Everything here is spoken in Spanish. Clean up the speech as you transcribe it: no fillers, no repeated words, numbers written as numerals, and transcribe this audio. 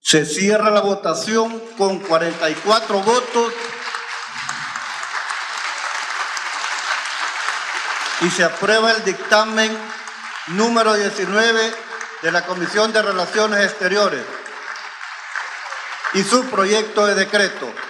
Se cierra la votación con 44 votos y se aprueba el dictamen número 19 de la Comisión de Relaciones Exteriores y su proyecto de decreto.